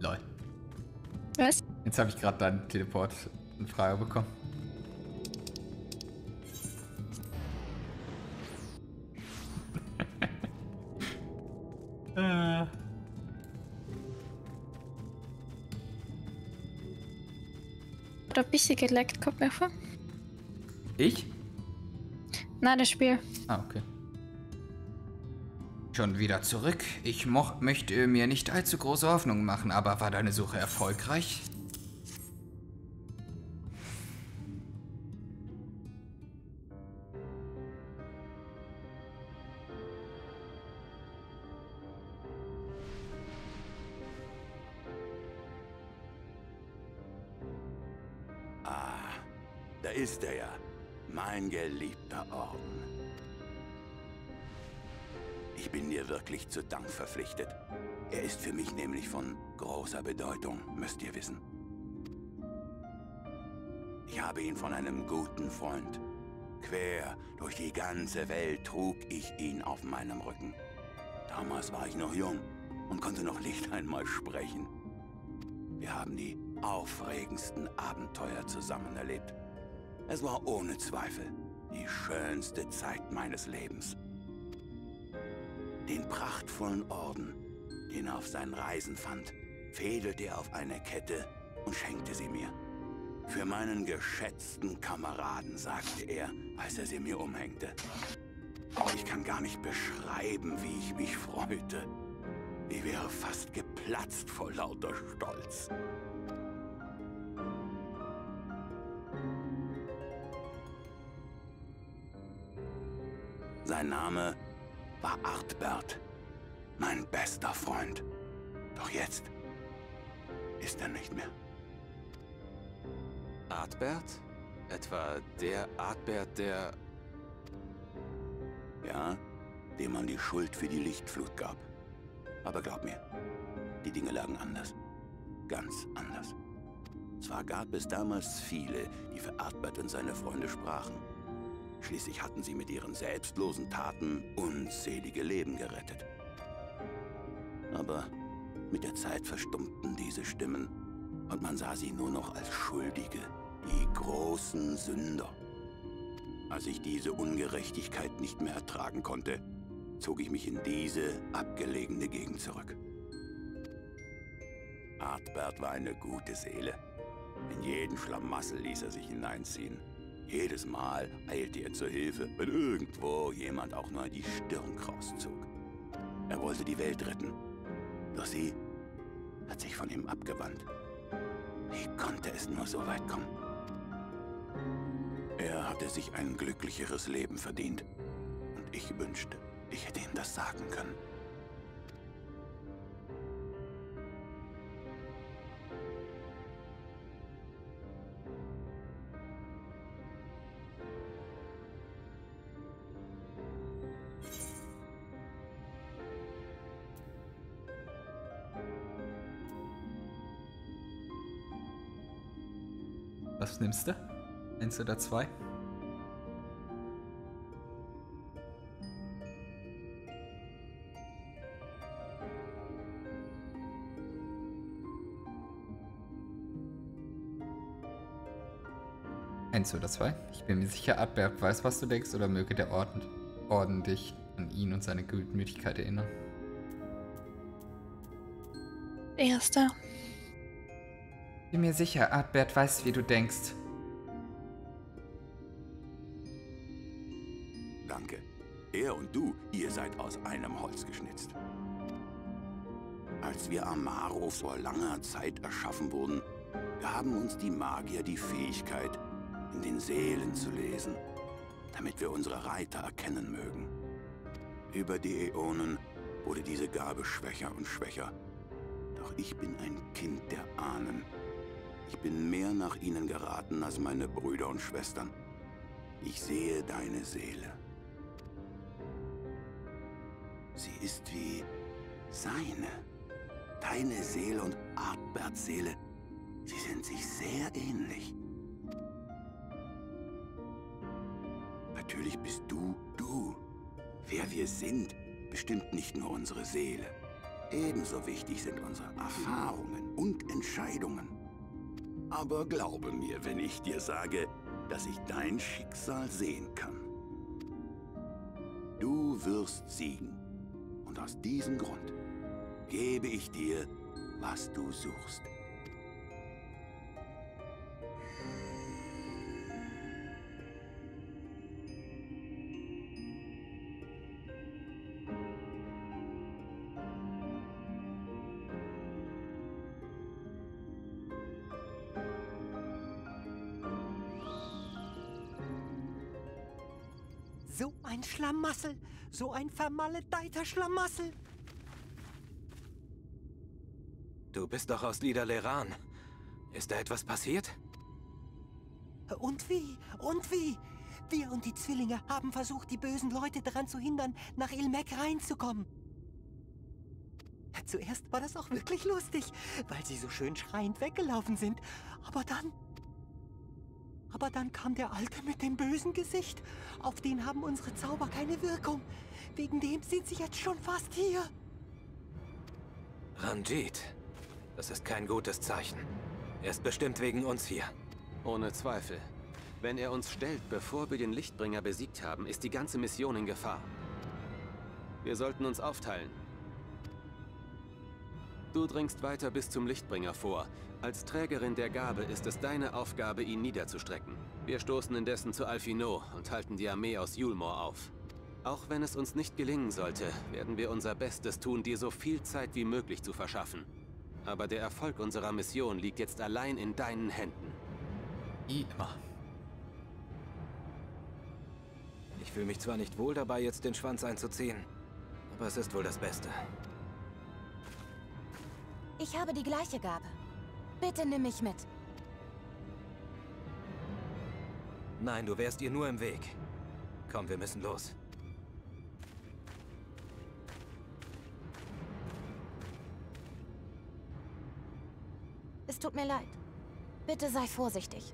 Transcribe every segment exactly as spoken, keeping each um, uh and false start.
Lol. Was? Jetzt habe ich gerade deinen Teleport in Frage bekommen. äh. Oder ein bisschen geleckt, kommt mir vor. Ich? Nein, das Spiel. Ah, okay. Schon wieder zurück. Ich moch, möchte mir nicht allzu große Hoffnungen machen, aber war deine Suche erfolgreich? Ah, da ist er ja. Mein geliebter Orden. Ich bin dir wirklich zu Dank verpflichtet. Er ist für mich nämlich von großer Bedeutung, müsst ihr wissen. Ich habe ihn von einem guten Freund. Quer durch die ganze Welt trug ich ihn auf meinem Rücken. Damals war ich noch jung und konnte noch nicht einmal sprechen. Wir haben die aufregendsten Abenteuer zusammen erlebt. Es war ohne Zweifel die schönste Zeit meines Lebens. Den prachtvollen Orden, den er auf seinen Reisen fand, fädelte er auf eine Kette und schenkte sie mir. Für meinen geschätzten Kameraden, sagte er, als er sie mir umhängte. Ich kann gar nicht beschreiben, wie ich mich freute. Ich wäre fast geplatzt vor lauter Stolz. Sein Name war Artbert, mein bester Freund. Doch jetzt ist er nicht mehr. Artbert? Etwa der Artbert, der... Ja, dem man die Schuld für die Lichtflut gab. Aber glaub mir, die Dinge lagen anders. Ganz anders. Zwar gab es damals viele, die für Artbert und seine Freunde sprachen. Schließlich hatten sie mit ihren selbstlosen Taten unzählige Leben gerettet. Aber mit der Zeit verstummten diese Stimmen und man sah sie nur noch als Schuldige, die großen Sünder. Als ich diese Ungerechtigkeit nicht mehr ertragen konnte, zog ich mich in diese abgelegene Gegend zurück. Artbert war eine gute Seele. In jeden Schlamassel ließ er sich hineinziehen. Jedes Mal eilte er zur Hilfe, wenn irgendwo jemand auch nur die Stirn krauszog. Er wollte die Welt retten, doch sie hat sich von ihm abgewandt. Wie konnte es nur so weit kommen? Er hatte sich ein glücklicheres Leben verdient. Und ich wünschte, ich hätte ihm das sagen können. Was nimmst du? Eins oder zwei? Eins oder zwei? Ich bin mir sicher, Artbert weiß, was du denkst, oder möge der Orden, Orden dich an ihn und seine Gutmütigkeit erinnern. Erster. Bin mir sicher, Artbert weiß, wie du denkst. Danke. Er und du, ihr seid aus einem Holz geschnitzt. Als wir Amaro vor langer Zeit erschaffen wurden, gaben uns die Magier die Fähigkeit, in den Seelen zu lesen, damit wir unsere Reiter erkennen mögen. Über die Äonen wurde diese Gabe schwächer und schwächer. Doch ich bin ein Kind der Ahnen. Ich bin mehr nach ihnen geraten als meine Brüder und Schwestern. Ich sehe deine Seele. Sie ist wie seine. Deine Seele und Artberts Seele, sie sind sich sehr ähnlich. Natürlich bist du, du. Wer wir sind, bestimmt nicht nur unsere Seele. Ebenso wichtig sind unsere Erfahrungen und Entscheidungen. Aber glaube mir, wenn ich dir sage, dass ich dein Schicksal sehen kann. Du wirst siegen. Und aus diesem Grund gebe ich dir, was du suchst. So ein Schlamassel, so ein vermaledeiter Schlamassel. Du bist doch aus Lieder-Leran. Ist da etwas passiert? Und wie? Und wie? Wir und die Zwillinge haben versucht, die bösen Leute daran zu hindern, nach Ilmek reinzukommen. Zuerst war das auch wirklich lustig, weil sie so schön schreiend weggelaufen sind. Aber dann... Aber dann kam der Alte mit dem bösen Gesicht. Auf den haben unsere Zauber keine Wirkung. Wegen dem sind sie jetzt schon fast hier. Ranjit. Das ist kein gutes Zeichen. Er ist bestimmt wegen uns hier. Ohne Zweifel. Wenn er uns stellt, bevor wir den Lichtbringer besiegt haben, ist die ganze Mission in Gefahr. Wir sollten uns aufteilen. Du dringst weiter bis zum Lichtbringer vor. Als Trägerin der Gabe ist es deine Aufgabe, ihn niederzustrecken. Wir stoßen indessen zu Alphinaud und halten die Armee aus Yulmore auf. Auch wenn es uns nicht gelingen sollte, werden wir unser Bestes tun, dir so viel Zeit wie möglich zu verschaffen. Aber der Erfolg unserer Mission liegt jetzt allein in deinen Händen. Wie immer. Ich fühle mich zwar nicht wohl dabei, jetzt den Schwanz einzuziehen, aber es ist wohl das Beste. Ich habe die gleiche Gabe. Bitte nimm mich mit. Nein, du wärst ihr nur im Weg. Komm, wir müssen los. Es tut mir leid. Bitte sei vorsichtig.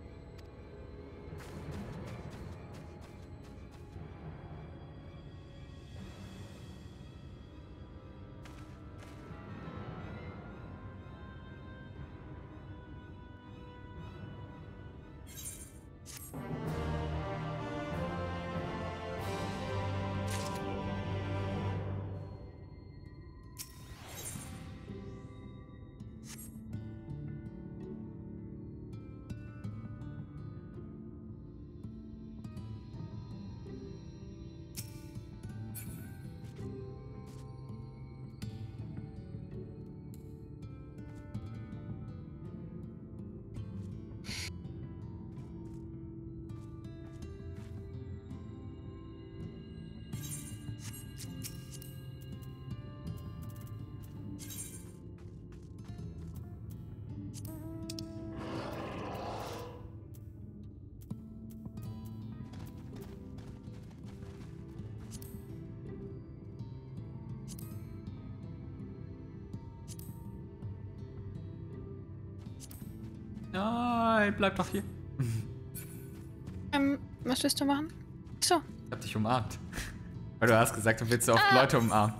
Nein, bleib doch hier. Ähm, was willst du machen? So. Ich hab dich umarmt. Weil du hast gesagt, du willst so oft ah. Leute umarmen.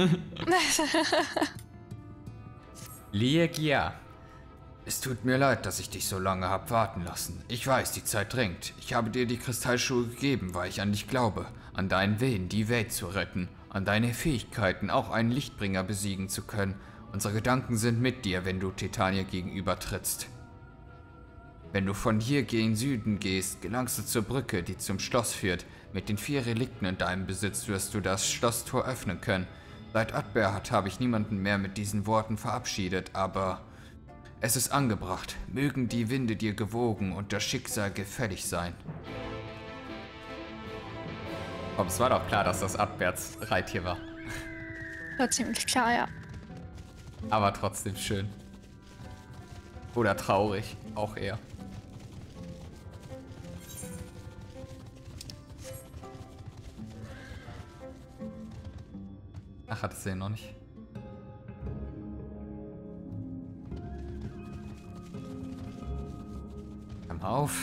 Liegia. Es tut mir leid, dass ich dich so lange hab warten lassen. Ich weiß, die Zeit drängt. Ich habe dir die Kristallschuhe gegeben, weil ich an dich glaube. An deinen Willen, die Welt zu retten. An deine Fähigkeiten, auch einen Lichtbringer besiegen zu können. Unsere Gedanken sind mit dir, wenn du Titania gegenübertrittst. Wenn du von hier gen Süden gehst, gelangst du zur Brücke, die zum Schloss führt. Mit den vier Relikten in deinem Besitz wirst du das Schlosstor öffnen können. Seit Adberhard habe ich niemanden mehr mit diesen Worten verabschiedet, aber es ist angebracht. Mögen die Winde dir gewogen und das Schicksal gefällig sein. Aber es war doch klar, dass das Adberts Reittier war. War ziemlich klar, ja. Aber trotzdem schön. Oder traurig, auch eher. Ach, hat es den noch nicht. Komm auf.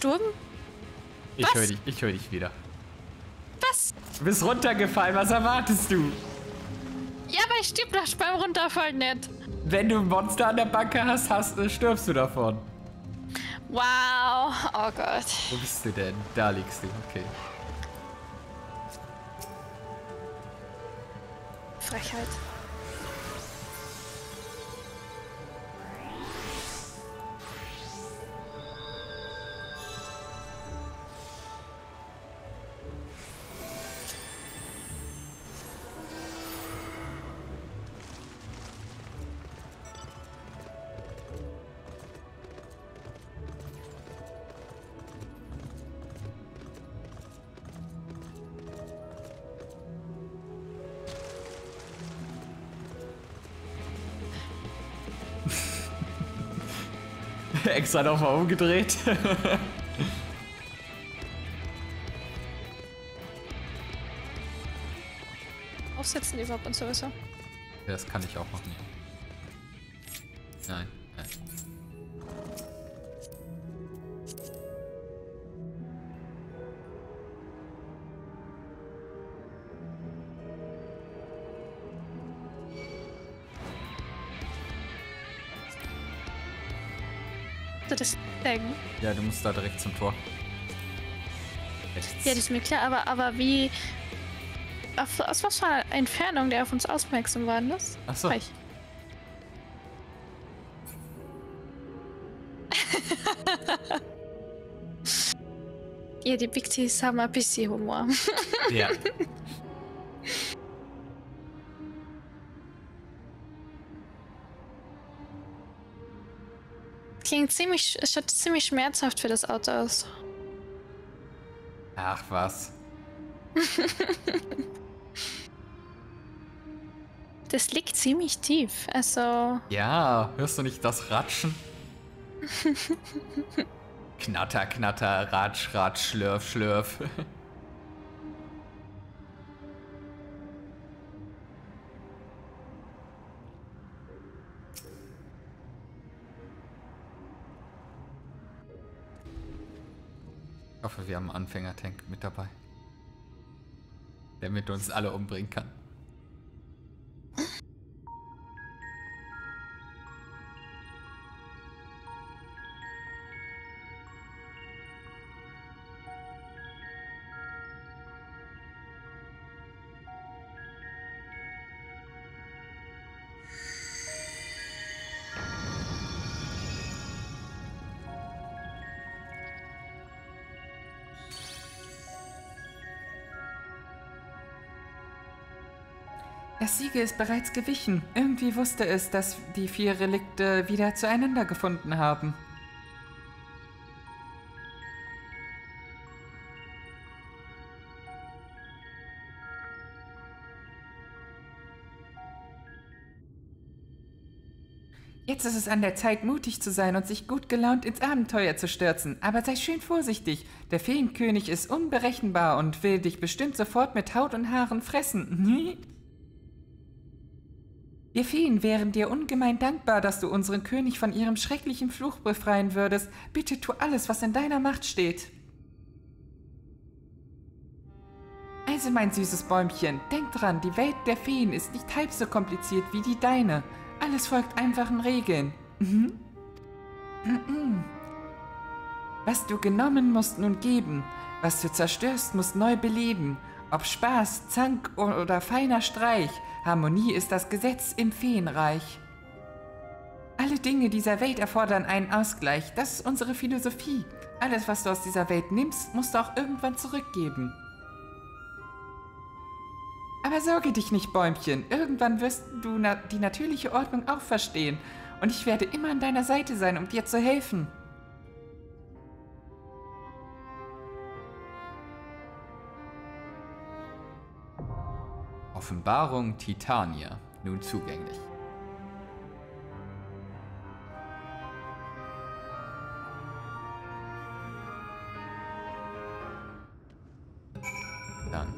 gestorben? Ich Was? höre dich, ich höre dich wieder. Was? Du bist runtergefallen, was erwartest du? Ja, aber ich stirb doch beim Runterfallen nicht. Wenn du ein Monster an der Backe hast, hast stirbst du davon. Wow. Oh Gott. Wo bist du denn? Da liegst du, okay. Frechheit. Extra nochmal umgedreht. Aufsetzen überhaupt und sowieso. Das kann ich auch machen. Nein, nein. Das Ding. Ja, du musst da direkt zum Tor. Ja, das ist mir klar, aber, aber wie. Auf, aus was für einer Entfernung der auf uns aufmerksam war, das? Ach so. Frech. Ja, die Pixies haben ein bisschen Humor. Ja. Klingt ziemlich, es schaut ziemlich schmerzhaft für das Auto aus. Ach was. Das liegt ziemlich tief, also... Ja, hörst du nicht das Ratschen? Knatter, knatter, ratsch, ratsch, schlürf, schlürf. Ich hoffe, wir haben einen Anfängertank mit dabei, der mit uns alle umbringen kann. Das Siegel ist bereits gewichen. Irgendwie wusste es, dass die vier Relikte wieder zueinander gefunden haben. Jetzt ist es an der Zeit, mutig zu sein und sich gut gelaunt ins Abenteuer zu stürzen. Aber sei schön vorsichtig. Der Feenkönig ist unberechenbar und will dich bestimmt sofort mit Haut und Haaren fressen. Wir Feen wären dir ungemein dankbar, dass du unseren König von ihrem schrecklichen Fluch befreien würdest. Bitte tu alles, was in deiner Macht steht. Also, mein süßes Bäumchen, denk dran, die Welt der Feen ist nicht halb so kompliziert wie die deine. Alles folgt einfachen Regeln. Mhm. Mhm. Was du genommen, musst nun geben. Was du zerstörst, musst neu beleben. Ob Spaß, Zank oder feiner Streich, Harmonie ist das Gesetz im Feenreich. Alle Dinge dieser Welt erfordern einen Ausgleich. Das ist unsere Philosophie. Alles, was du aus dieser Welt nimmst, musst du auch irgendwann zurückgeben. Aber sorge dich nicht, Bäumchen. Irgendwann wirst du na- die natürliche Ordnung auch verstehen. Und ich werde immer an deiner Seite sein, um dir zu helfen. Offenbarung Titania, nun zugänglich. Dann.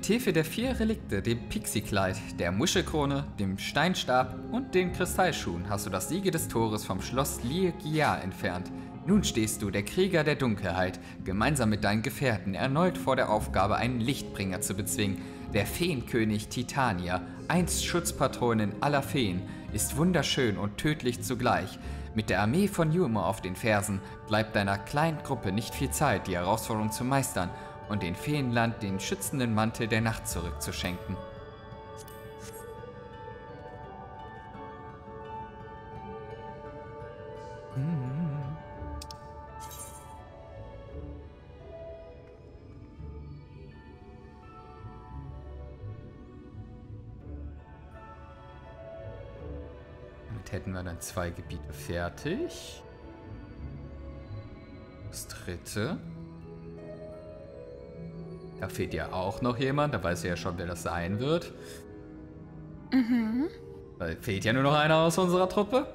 Mithilfe der vier Relikte, dem Pixie-Kleid, der Muschelkrone, dem Steinstab und den Kristallschuhen hast du das Siegel des Tores vom Schloss Lier-Gia entfernt. Nun stehst du, der Krieger der Dunkelheit, gemeinsam mit deinen Gefährten erneut vor der Aufgabe, einen Lichtbringer zu bezwingen. Der Feenkönig Titania, einst Schutzpatronin aller Feen, ist wunderschön und tödlich zugleich. Mit der Armee von Yulmor auf den Fersen bleibt deiner kleinen Gruppe nicht viel Zeit, die Herausforderung zu meistern und den Feenland den schützenden Mantel der Nacht zurückzuschenken. Damit hätten wir dann zwei Gebiete fertig. Das dritte. Da fehlt ja auch noch jemand, da weiß ja schon, wer das sein wird. Mhm. Da fehlt ja nur noch einer aus unserer Truppe.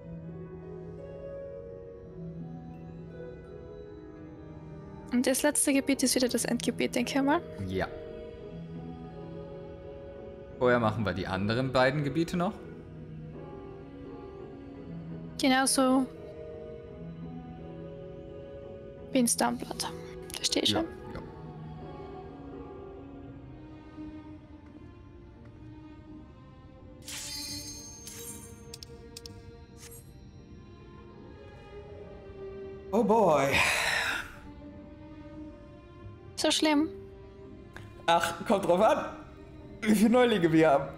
Und das letzte Gebiet ist wieder das Endgebiet, denke ich mal. Ja. Vorher machen wir die anderen beiden Gebiete noch. Genauso wie in Stormblood. Verstehe ich Ja, schon. ja. Oh boy. So schlimm. Ach, kommt drauf an, wie viele Neulinge wir haben.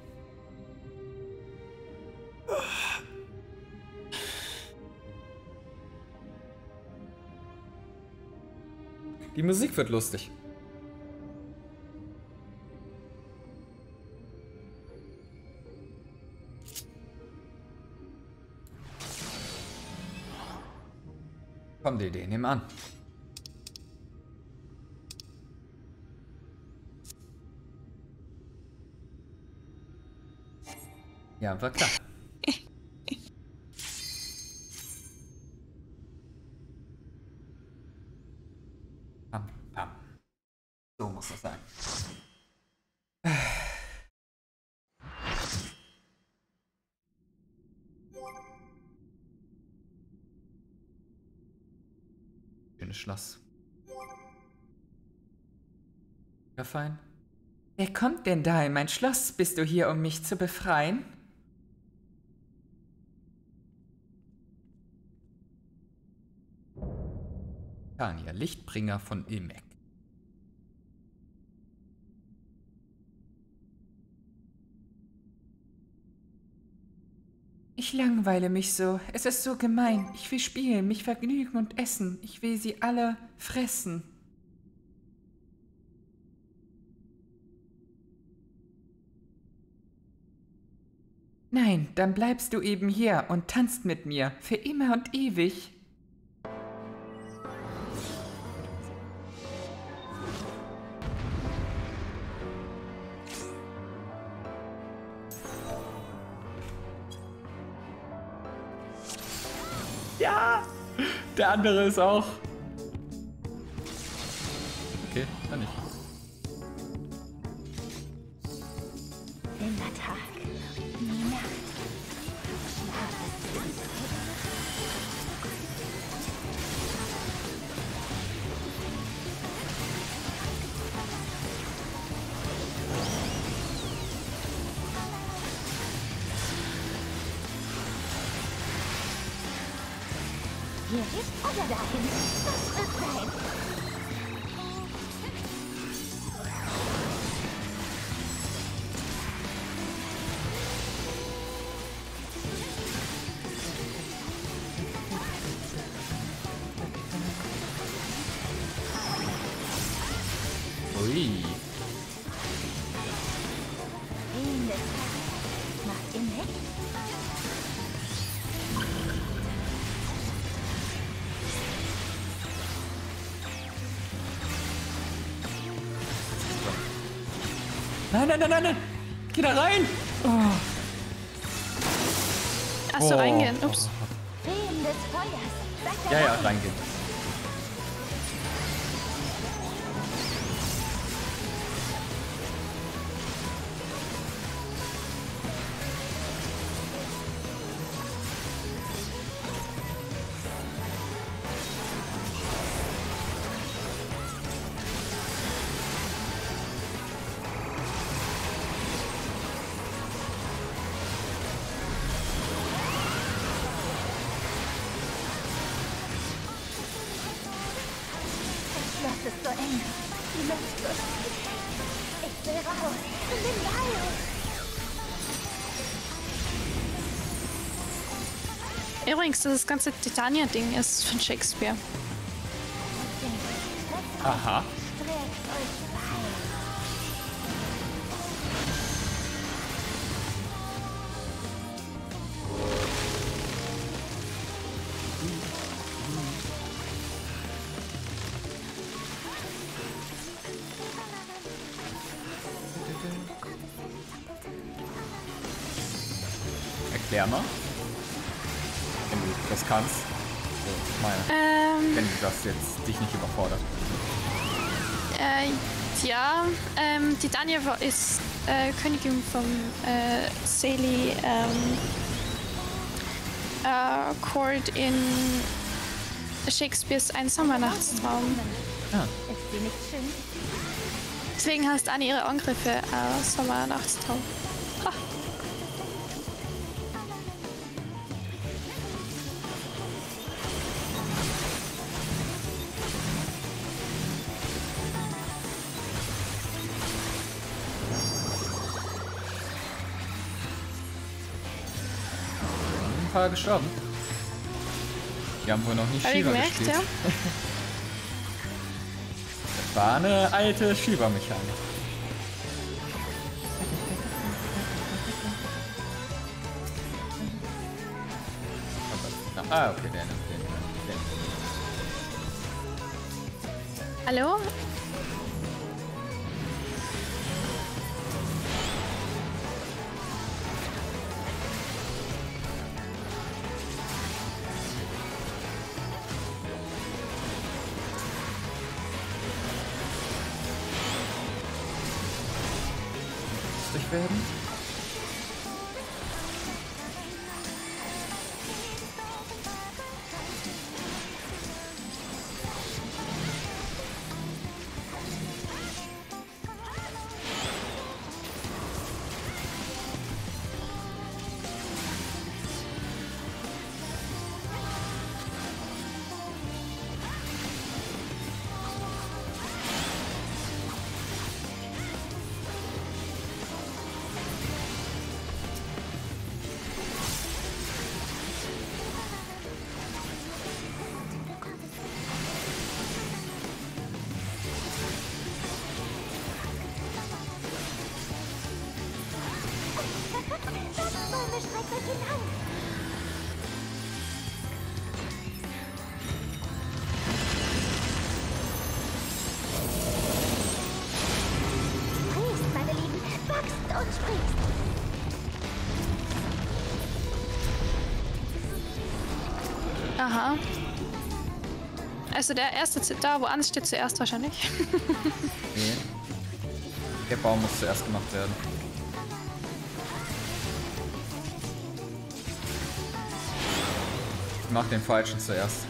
Die Musik wird lustig. Komm, D D, nimm an. Ja, war klar. Pam, pam. So muss das sein. Schönes Schloss. Ja, fein. Wer kommt denn da in mein Schloss? Bist du hier, um mich zu befreien? Titania, Lichtbringer von Ilmek. Ich langweile mich so. Es ist so gemein. Ich will spielen, mich vergnügen und essen. Ich will sie alle fressen. Nein, dann bleibst du eben hier und tanzt mit mir. Für immer und ewig. Ja, der andere ist auch. Okay, dann nicht. Immer Tag, nie Nacht. Hier ist oder dahin. Das wird sein. Ui. Macht ihr nicht? Nein, nein, nein, nein, nein. Geh da rein. Oh. Achso, Oh. reingehen. Ups. Feen des Feuers. Sagt Ja, er ja, rein. reingehen. Übrigens, das ganze Titania-Ding ist von Shakespeare. Aha. Erklär mal. Wenn du das kannst. So, ich meine, Ähm, wenn du das jetzt dich nicht überfordert. äh, ja, ähm, Titania war- ist äh, Königin von äh, Saley ähm, äh, Court in Shakespeares Ein Sommernachtstraum. Ah. Ist sie nicht schön? Deswegen heißt Annie ihre Angriffe äh, Sommernachtstraum. Ha. Ein paar gestorben. Die haben wohl noch nicht Hab ich Shiva gemerkt, gespielt. ja? Das war eine alte Shiva-Mechanik. Ah, okay, der nimmt den. den. Hallo? Lustig werden. Springst, meine Lieben, wachst und springst. Aha. Also der erste, Z- da wo Anne steht zuerst wahrscheinlich. Nee. Der Baum muss zuerst gemacht werden. Ich mach den falschen zuerst.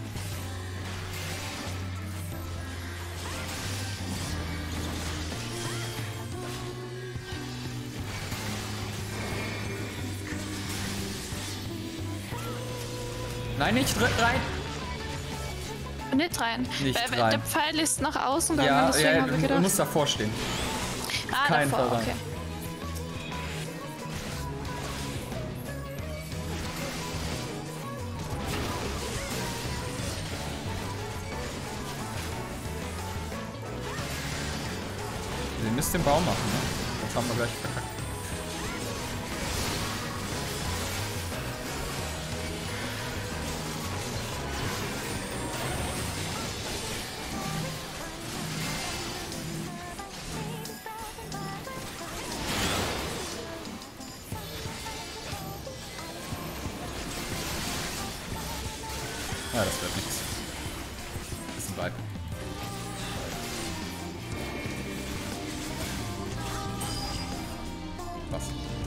Nein, nicht dr- rein! Nicht rein. Nicht Weil- weil rein. Der Pfeil ist nach außen gegangen, Ja, deswegen ja, habe ich du, du gedacht. musst davor stehen. Ah, keinen davor, Fall rein. okay. Wir müssen den Baum machen, ne? Das haben wir gleich verkackt. Ja, das wird nichts. Bisschen weit. Was?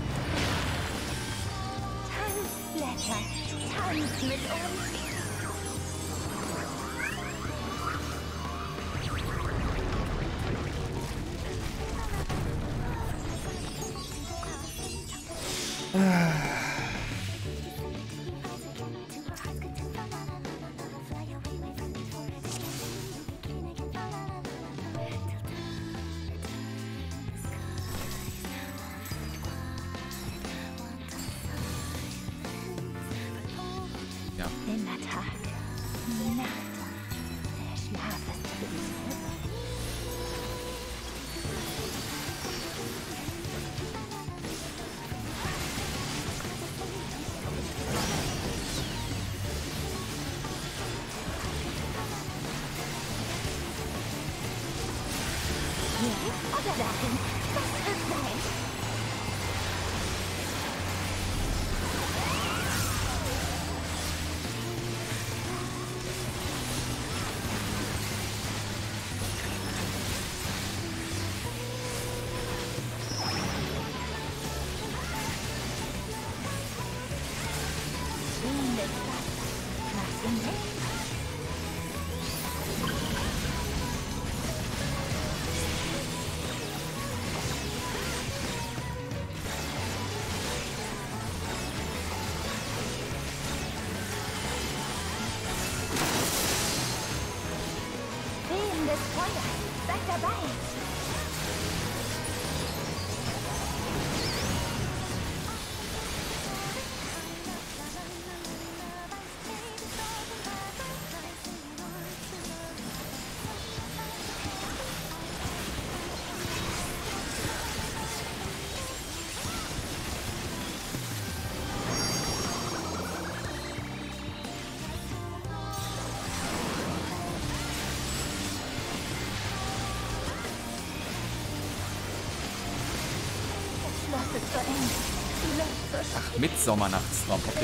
Tanzblätter, tanz mit uns. Ach, Mitsommernachtsraum. Okay.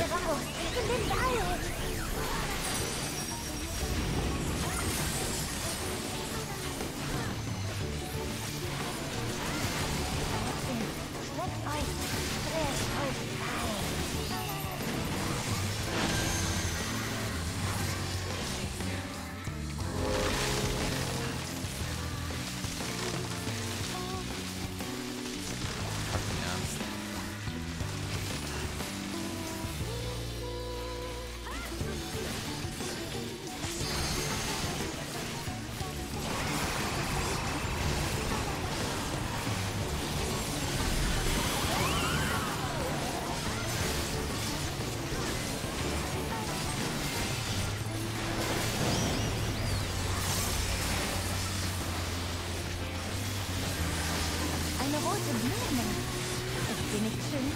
Eine rote Blume. Ist sie nicht schön?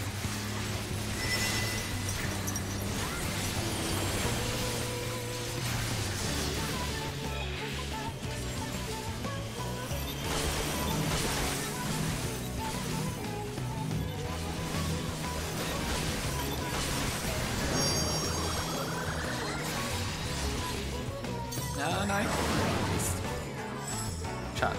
Ja, nein. Schade.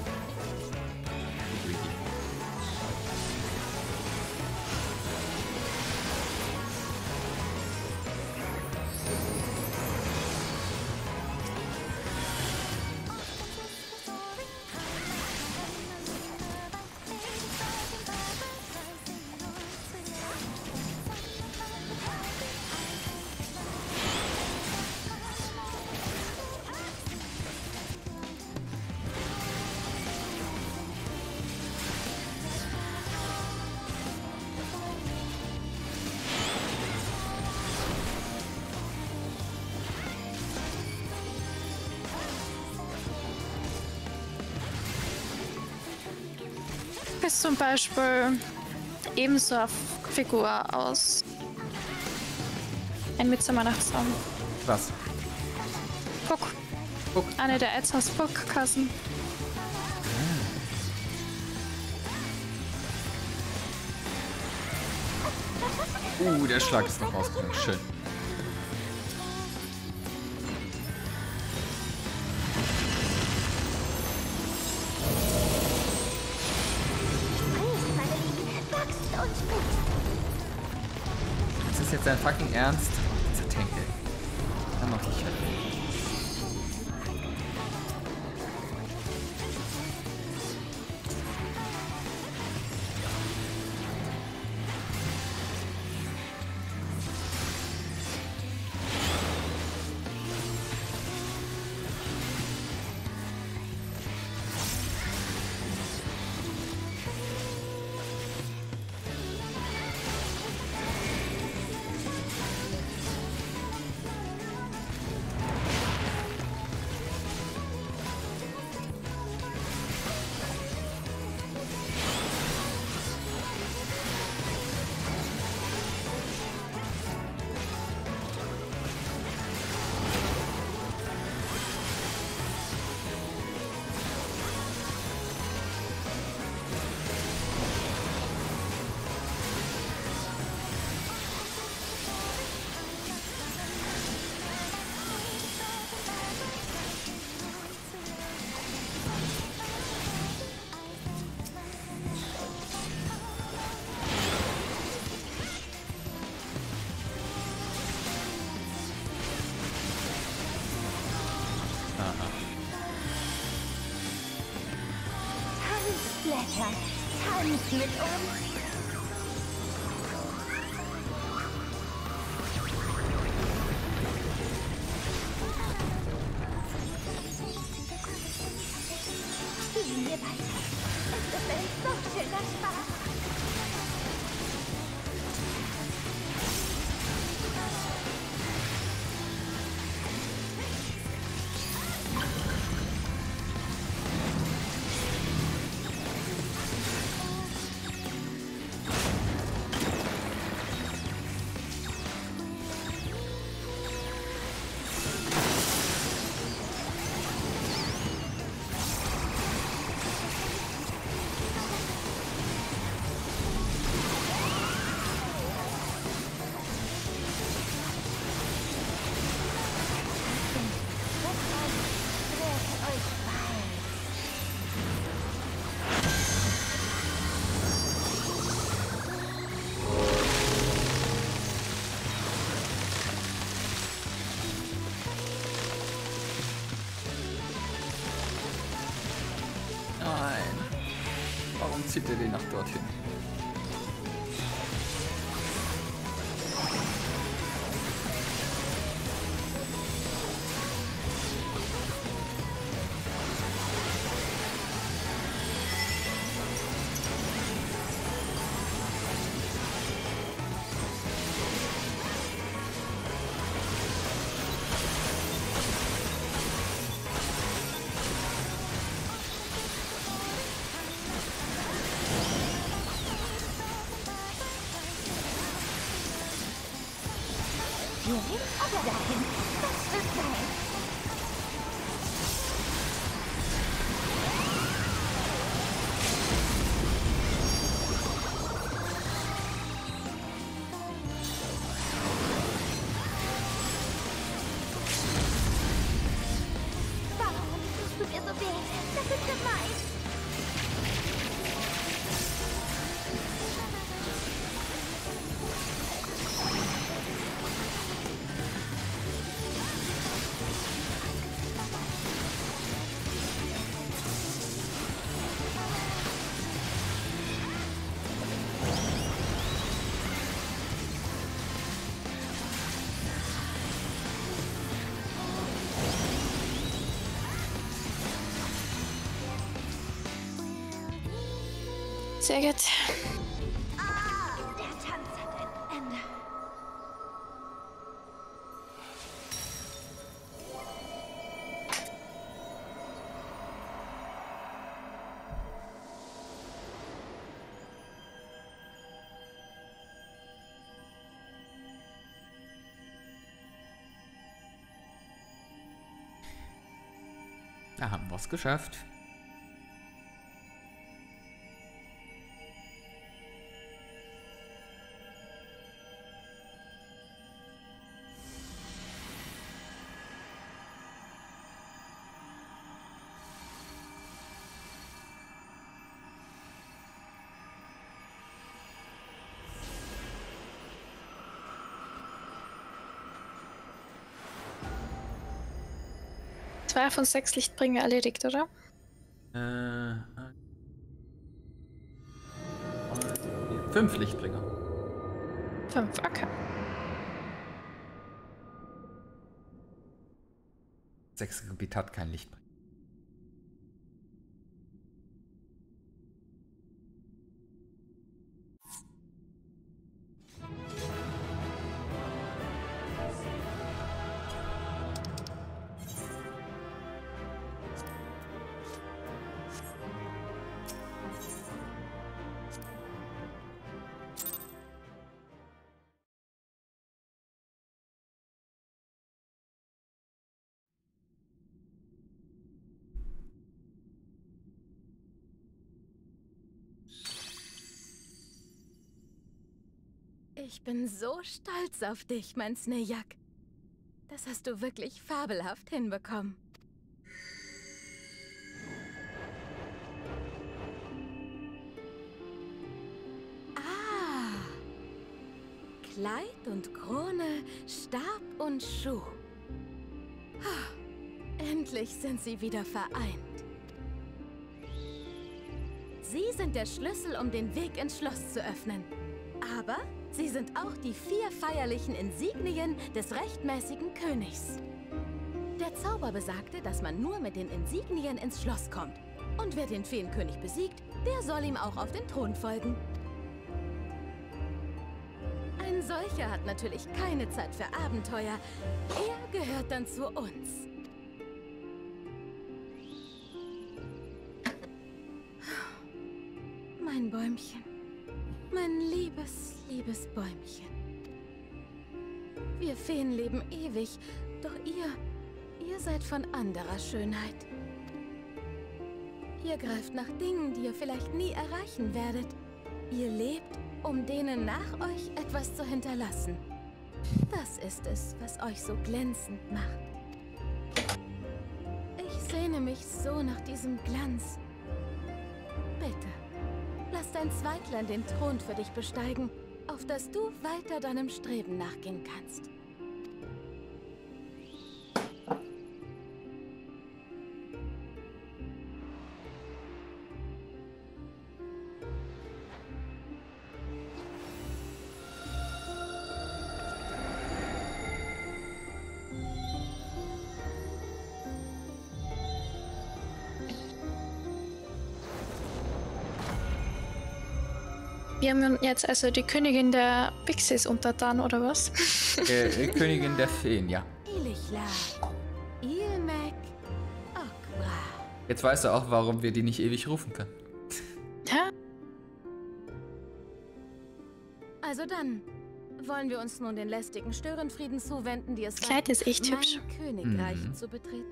Ist zum Beispiel ebenso eine Figur aus Ein Mitsommernachtsraum. Was? Puck. Puck. Eine der Etzers Puck-Kassen. Uh, der Schlag ist noch rausgegangen. Schön. Ist das jetzt dein fucking Ernst? Dieser Tank, ey. Dann mach ich halt. tanzt mit uns. Gehen wir weiter. Es ist ein so schöner Spaß. Zieht er den nach dorthin? Hierhin oder dahin? Das wird sein. Warum tust du mir so weh? Das ist gemein. Sehr gut. Ah, der Tanz hat ein Ende. Da haben wir es geschafft. Zwei von sechs Lichtbringer erledigt, oder? Äh, fünf Lichtbringer. Fünf, okay. Sechs Gebiet hat kein Lichtbringer. Ich bin so stolz auf dich, mein Snejak. Das hast du wirklich fabelhaft hinbekommen. Ah! Kleid und Krone, Stab und Schuh. Endlich sind sie wieder vereint. Sie sind der Schlüssel, um den Weg ins Schloss zu öffnen. Aber sie sind auch die vier feierlichen Insignien des rechtmäßigen Königs. Der Zauber besagte, dass man nur mit den Insignien ins Schloss kommt. Und wer den Feenkönig besiegt, der soll ihm auch auf den Thron folgen. Ein solcher hat natürlich keine Zeit für Abenteuer. Er gehört dann zu uns. Mein Bäumchen. Mein liebes, liebes Bäumchen. Wir Feen leben ewig, doch ihr, ihr seid von anderer Schönheit. Ihr greift nach Dingen, die ihr vielleicht nie erreichen werdet. Ihr lebt, um denen nach euch etwas zu hinterlassen. Das ist es, was euch so glänzend macht. Ich sehne mich so nach diesem Glanz. Bitte, lass dein Zweiglein den Thron für dich besteigen, auf das du weiter deinem Streben nachgehen kannst. Wir haben jetzt also die Königin der Pixies untertan, oder was? Äh, Königin der Feen, ja. Jetzt weißt du auch, warum wir die nicht ewig rufen können. Ja. Also dann, wollen wir uns nun den lästigen Störenfrieden zuwenden, die es das Kleid ist echt hübsch. Königreich mhm. zu betreten?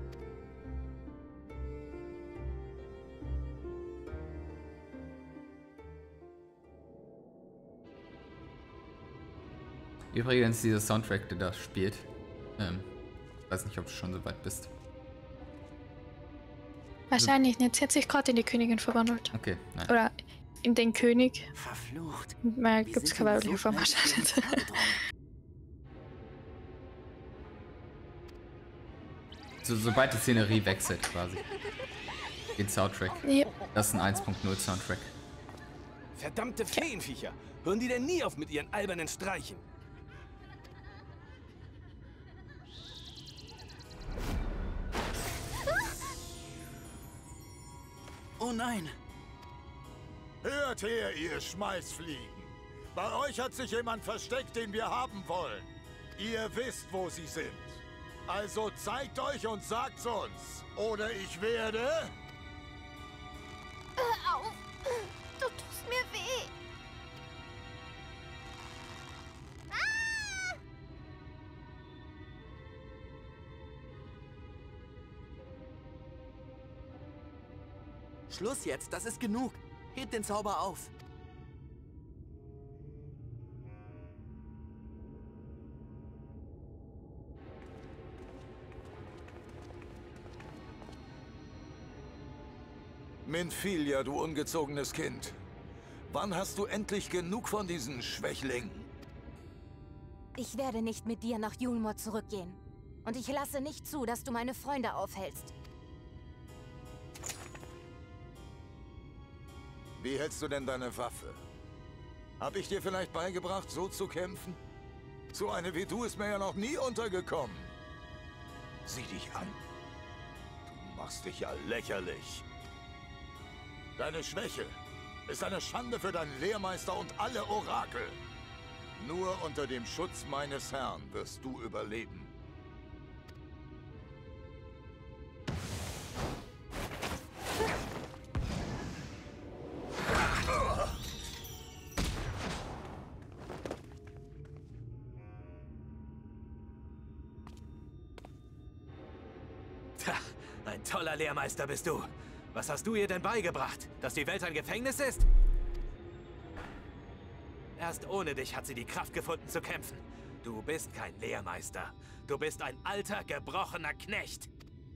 Übrigens, dieser Soundtrack, der da spielt, ähm, weiß nicht, ob du schon so weit bist. Wahrscheinlich nicht. Sie hat sich gerade in die Königin verwandelt. Okay, nein. Oder in den König. Verflucht. Mal gibt es keine weibliche Form wahrscheinlich. So, sobald die Szenerie wechselt, quasi. Den Soundtrack. Ja. Das ist ein eins Punkt null Soundtrack. Verdammte Feenviecher! Hören die denn nie auf mit ihren albernen Streichen? Oh nein! Hört her, ihr Schmeißfliegen! Bei euch hat sich jemand versteckt, den wir haben wollen. Ihr wisst, wo sie sind. Also zeigt euch und sagt's uns. Oder ich werde... Hör auf! Du tust mir weh! Ah! Schluss jetzt, das ist genug. Hebt den Zauber auf. Minfilia, du ungezogenes Kind. Wann hast du endlich genug von diesen Schwächlingen? Ich werde nicht mit dir nach Yulmor zurückgehen. Und ich lasse nicht zu, dass du meine Freunde aufhältst. Wie hältst du denn deine Waffe? Hab ich dir vielleicht beigebracht, so zu kämpfen? So eine wie du ist mir ja noch nie untergekommen. Sieh dich an. Du machst dich ja lächerlich. Deine Schwäche ist eine Schande für deinen Lehrmeister und alle Orakel. Nur unter dem Schutz meines Herrn wirst du überleben. Tja, ein toller Lehrmeister bist du. Was hast du ihr denn beigebracht? Dass die Welt ein Gefängnis ist? Erst ohne dich hat sie die Kraft gefunden zu kämpfen. Du bist kein Lehrmeister. Du bist ein alter, gebrochener Knecht.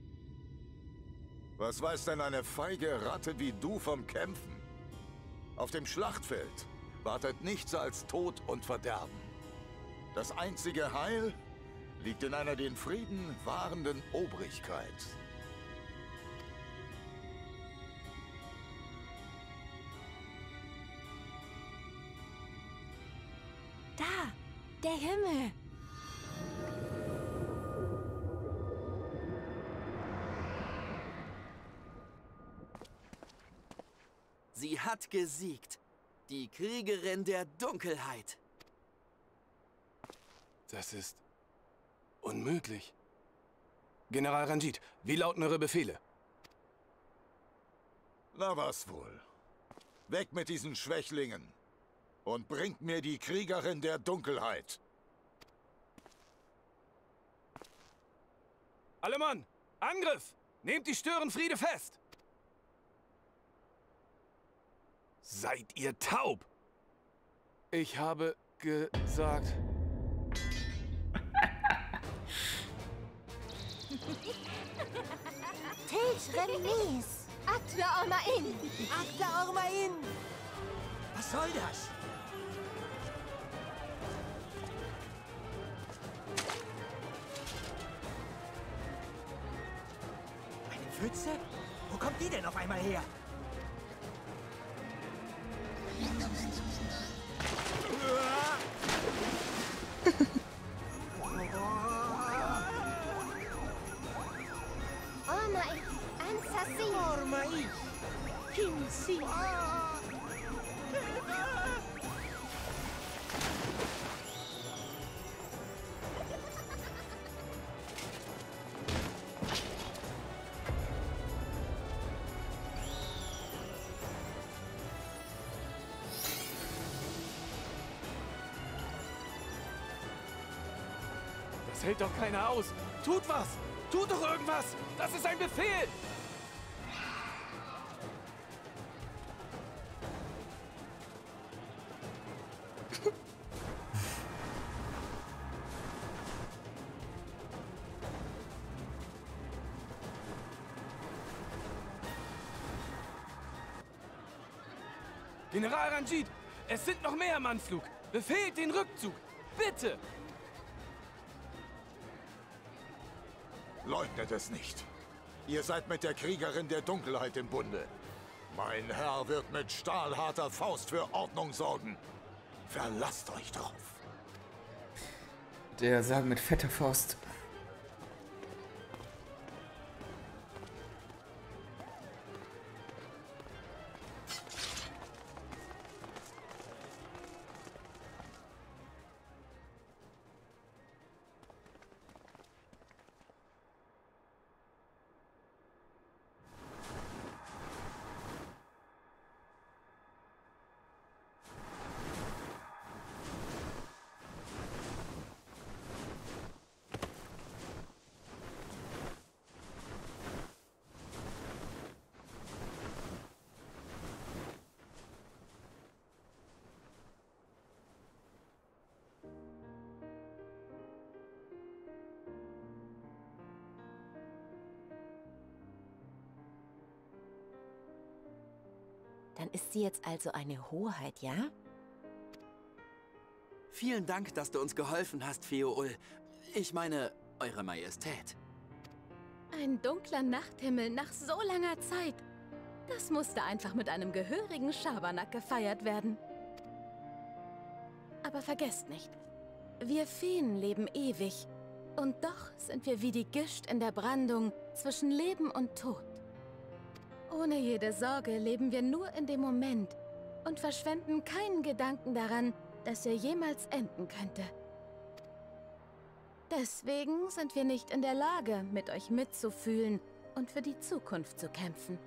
Was weiß denn eine feige Ratte wie du vom Kämpfen? Auf dem Schlachtfeld wartet nichts als Tod und Verderben. Das einzige Heil liegt in einer den Frieden wahrenden Obrigkeit. Da, der Himmel. Sie hat gesiegt. Die Kriegerin der Dunkelheit. Das ist unmöglich. General Ranjit, wie lauten eure Befehle? Na was wohl. Weg mit diesen Schwächlingen. Und bringt mir die Kriegerin der Dunkelheit. Alle Mann! Angriff! Nehmt die Störenfriede fest! Seid ihr taub? Ich habe gesagt... Tilch Remis! Akla Ormain! Akla Ormain! Was soll das? Eine Pfütze? Wo kommt die denn auf einmal her? Ormain! Ansassi! Ormain! Kinsi! Das hält doch keiner aus. Tut was! Tut doch irgendwas! Das ist ein Befehl! General Ranjit, es sind noch mehr im Anflug. Befehlt den Rückzug. Bitte! Leugnet es nicht. Ihr seid mit der Kriegerin der Dunkelheit im Bunde. Mein Herr wird mit stahlharter Faust für Ordnung sorgen. Verlasst euch drauf. Der sagen mit fetter Faust. Dann ist sie jetzt also eine Hoheit, ja? Vielen Dank, dass du uns geholfen hast, Feoul. Ich meine, Eure Majestät. Ein dunkler Nachthimmel nach so langer Zeit. Das musste einfach mit einem gehörigen Schabernack gefeiert werden. Aber vergesst nicht, wir Feen leben ewig. Und doch sind wir wie die Gischt in der Brandung zwischen Leben und Tod. Ohne jede Sorge leben wir nur in dem Moment und verschwenden keinen Gedanken daran, dass er jemals enden könnte. Deswegen sind wir nicht in der Lage, mit euch mitzufühlen und für die Zukunft zu kämpfen.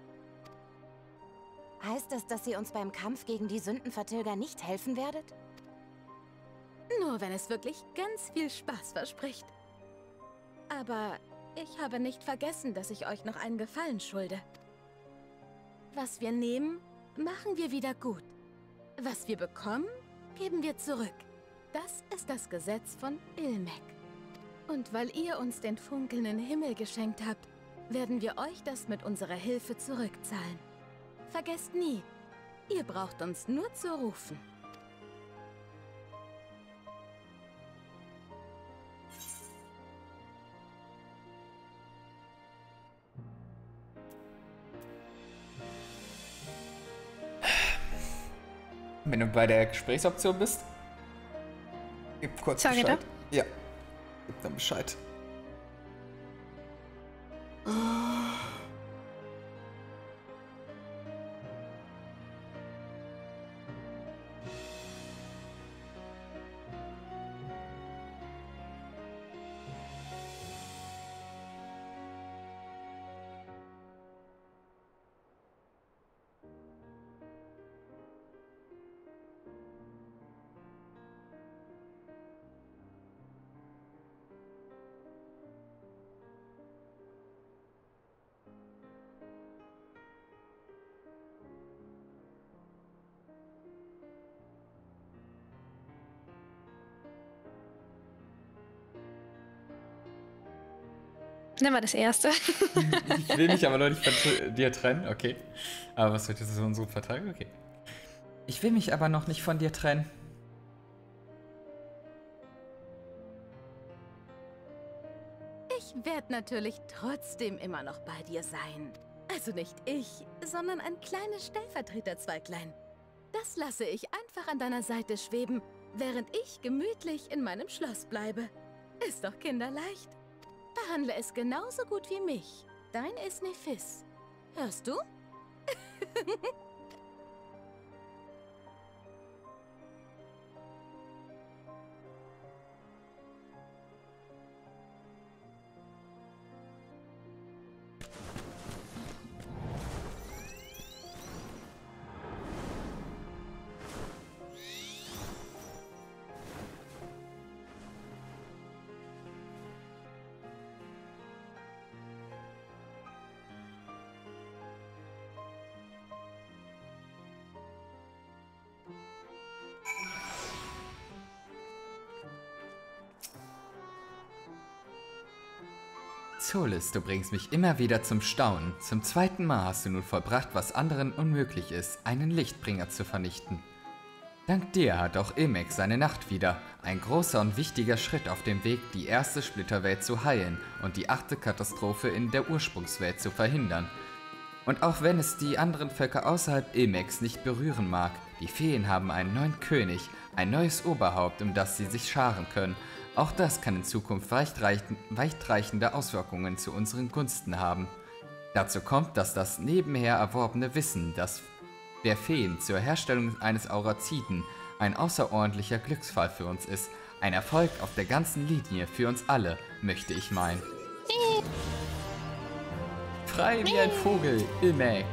Heißt das, dass ihr uns beim Kampf gegen die Sündenvertilger nicht helfen werdet? Nur wenn es wirklich ganz viel Spaß verspricht. Aber ich habe nicht vergessen, dass ich euch noch einen Gefallen schulde. Was wir nehmen, machen wir wieder gut. Was wir bekommen, geben wir zurück. Das ist das Gesetz von Ilmek. Und weil ihr uns den funkelnden Himmel geschenkt habt, werden wir euch das mit unserer Hilfe zurückzahlen. Vergesst nie, ihr braucht uns nur zu rufen. Wenn du bei der Gesprächsoption bist? Gib kurz Sag Bescheid. Ja. Gib dann Bescheid. Nimm mal das erste. Ich will mich aber noch nicht von dir trennen, okay. Aber was wird jetzt so unsere Vertrag? Okay. Ich will mich aber noch nicht von dir trennen. Ich werde natürlich trotzdem immer noch bei dir sein. Also nicht ich, sondern ein kleines Stellvertreterzweiglein. Das lasse ich einfach an deiner Seite schweben, während ich gemütlich in meinem Schloss bleibe. Ist doch kinderleicht. Behandle es genauso gut wie mich. Dein Isnephis. Hörst du? Solis, du bringst mich immer wieder zum Staunen. Zum zweiten Mal hast du nun vollbracht, was anderen unmöglich ist, einen Lichtbringer zu vernichten. Dank dir hat auch Ilmex seine Nacht wieder. Ein großer und wichtiger Schritt auf dem Weg, die erste Splitterwelt zu heilen und die achte Katastrophe in der Ursprungswelt zu verhindern. Und auch wenn es die anderen Völker außerhalb Ilmex nicht berühren mag, die Feen haben einen neuen König, ein neues Oberhaupt, um das sie sich scharen können. Auch das kann in Zukunft weitreichende Auswirkungen zu unseren Gunsten haben. Dazu kommt, dass das nebenher erworbene Wissen, das der Feen zur Herstellung eines Auraziden ein außerordentlicher Glücksfall für uns ist. Ein Erfolg auf der ganzen Linie für uns alle, möchte ich meinen. Frei wie ein Vogel, Ilmek.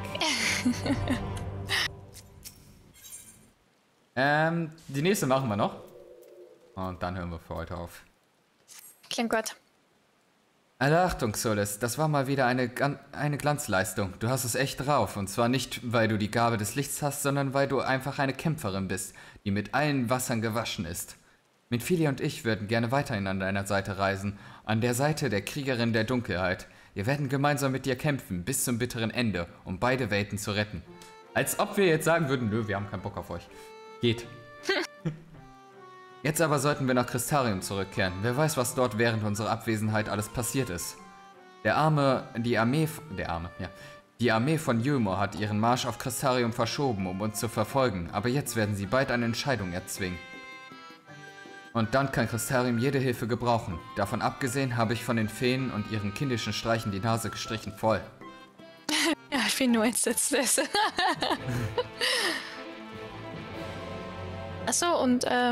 ähm, die nächste machen wir noch. Und dann hören wir für heute auf. Klingt gut. Alle Achtung, Solis, das war mal wieder eine, eine Glanzleistung. Du hast es echt drauf. Und zwar nicht, weil du die Gabe des Lichts hast, sondern weil du einfach eine Kämpferin bist, die mit allen Wassern gewaschen ist. Minfilia und ich würden gerne weiterhin an deiner Seite reisen. An der Seite der Kriegerin der Dunkelheit. Wir werden gemeinsam mit dir kämpfen, bis zum bitteren Ende, um beide Welten zu retten. Als ob wir jetzt sagen würden, nö, wir haben keinen Bock auf euch. Geht. Jetzt aber sollten wir nach Crystarium zurückkehren. Wer weiß, was dort während unserer Abwesenheit alles passiert ist. Der Arme, die Armee, der Arme, ja. Die Armee von Yulmor hat ihren Marsch auf Crystarium verschoben, um uns zu verfolgen. Aber jetzt werden sie bald eine Entscheidung erzwingen. Und dann kann Crystarium jede Hilfe gebrauchen. Davon abgesehen habe ich von den Feen und ihren kindischen Streichen die Nase gestrichen voll. Ja, ich bin nur entsetzt. Achso, und äh...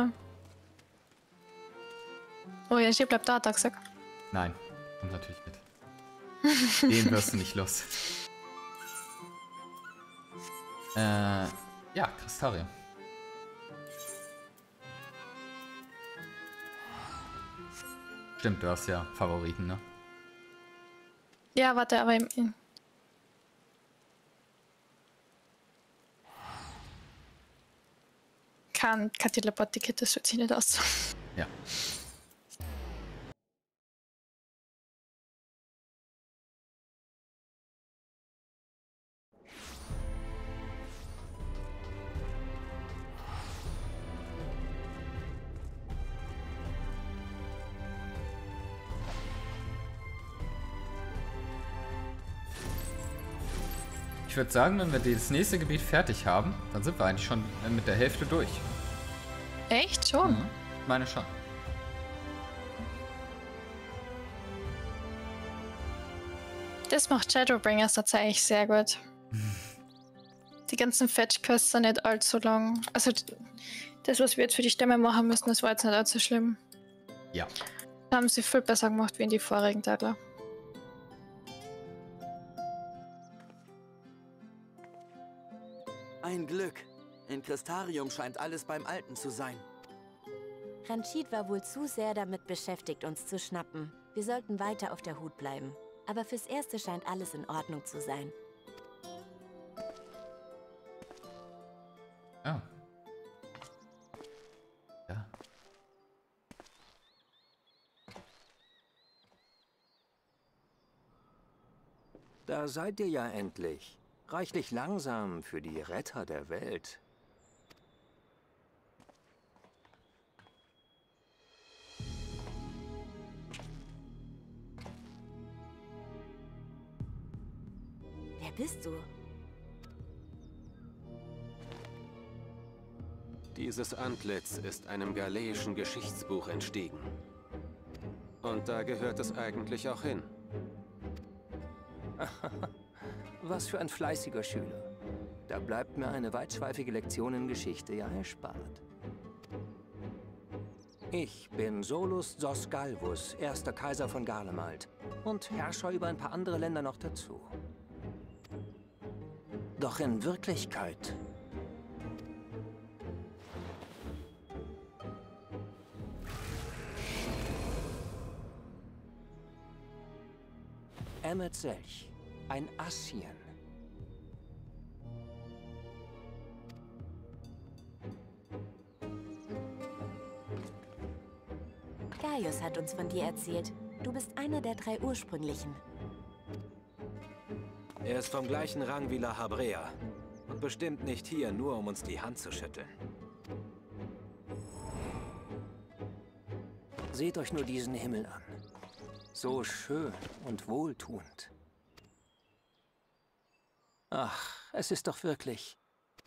oh ja, hier bleibt da, Daxak. Nein, kommt natürlich mit. Den wirst du nicht los. Äh, ja, Crystarium. Stimmt, du hast ja Favoriten, ne? Ja, warte, aber im... Kann, kann Teleportikette, das hört sich nicht aus. Ja. Ich würde sagen, wenn wir das nächste Gebiet fertig haben, dann sind wir eigentlich schon mit der Hälfte durch. Echt? Schon? Mhm. Ich meine schon. Das macht Shadowbringers tatsächlich sehr gut. Die ganzen Fetch-Quests sind nicht allzu lang. Also das, was wir jetzt für die Stämme machen müssen, das war jetzt nicht allzu schlimm. Ja. Da haben sie viel besser gemacht wie in die vorigen Teile. Ein Glück. In Crystarium scheint alles beim Alten zu sein. Ranjit war wohl zu sehr damit beschäftigt, uns zu schnappen. Wir sollten weiter auf der Hut bleiben. Aber fürs Erste scheint alles in Ordnung zu sein. Oh. Ja. Da seid ihr ja endlich. Reichlich langsam für die Retter der Welt. Wer bist du? Dieses Antlitz ist einem galeischen Geschichtsbuch entstiegen. Und da gehört es eigentlich auch hin. Was für ein fleißiger Schüler. Da bleibt mir eine weitschweifige Lektion in Geschichte ja erspart. Ich bin Solus Sos Galvus, erster Kaiser von Garlemald und Herrscher über ein paar andere Länder noch dazu. Doch in Wirklichkeit Emmet Selch, ein Assien. Gaius hat uns von dir erzählt. Du bist einer der drei Ursprünglichen. Er ist vom gleichen Rang wie La Habrea. Und bestimmt nicht hier, nur um uns die Hand zu schütteln. Seht euch nur diesen Himmel an. So schön und wohltuend. Ach, es ist doch wirklich...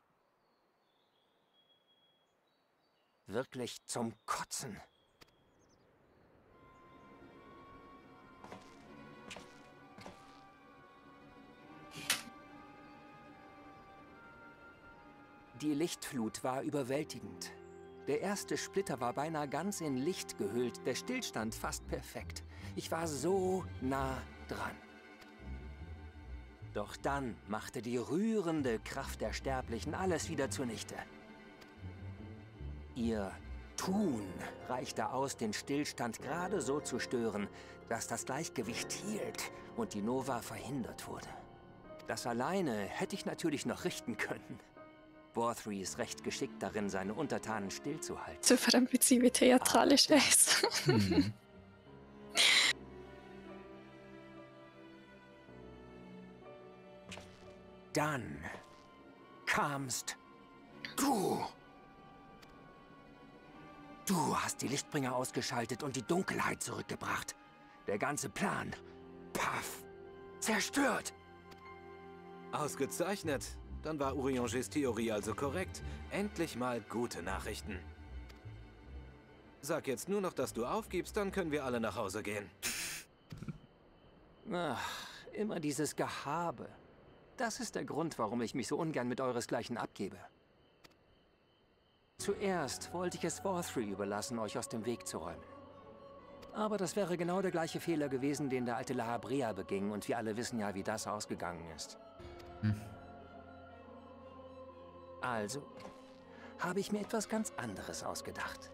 wirklich zum Kotzen. Die Lichtflut war überwältigend. Der erste Splitter war beinahe ganz in Licht gehüllt, der Stillstand fast perfekt. Ich war so nah dran. Doch dann machte die rührende Kraft der Sterblichen alles wieder zunichte. Ihr Tun reichte aus, den Stillstand gerade so zu stören, dass das Gleichgewicht hielt und die Nova verhindert wurde. Das alleine hätte ich natürlich noch richten können. Vorthry ist recht geschickt darin, seine Untertanen stillzuhalten. So verdammt witzig, wie theatralisch er ist. Mhm. Dann kamst du. Du hast die Lichtbringer ausgeschaltet und die Dunkelheit zurückgebracht. Der ganze Plan, paff, zerstört. Ausgezeichnet. Dann war Urianges Theorie also korrekt. Endlich mal gute Nachrichten. Sag jetzt nur noch, dass du aufgibst, dann können wir alle nach Hause gehen. Ach, immer dieses Gehabe. Das ist der Grund, warum ich mich so ungern mit euresgleichen abgebe. Zuerst wollte ich es Vorthry überlassen, euch aus dem Weg zu räumen. Aber das wäre genau der gleiche Fehler gewesen, den der alte La Habrea beging, und wir alle wissen ja, wie das ausgegangen ist. Hm. Also habe ich mir etwas ganz anderes ausgedacht.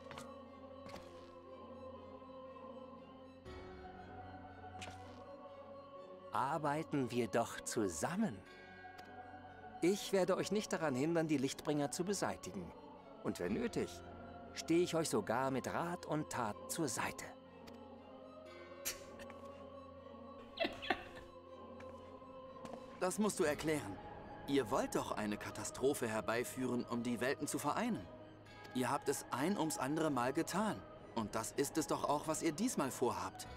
Arbeiten wir doch zusammen. Ich werde euch nicht daran hindern, die Lichtbringer zu beseitigen. Und wenn nötig, stehe ich euch sogar mit Rat und Tat zur Seite. Das musst du erklären. Ihr wollt doch eine Katastrophe herbeiführen, um die Welten zu vereinen. Ihr habt es ein ums andere Mal getan. Und das ist es doch auch, was ihr diesmal vorhabt.